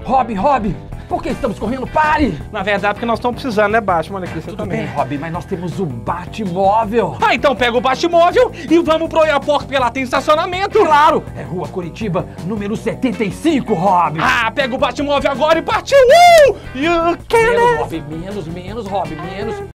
Rob, por que estamos correndo? Pare! Na verdade, porque nós estamos precisando, né, Batman? Olha aqui, você Tudo também. bem, Rob, mas nós temos o Batmóvel. Ah, então pega o Batmóvel e vamos pro aeroporto, porque lá tem estacionamento. Claro, é Rua Curitiba, número 75, Rob. Ah, pega o Batmóvel agora e partiu! You can Menos, Rob, menos, Rob, menos.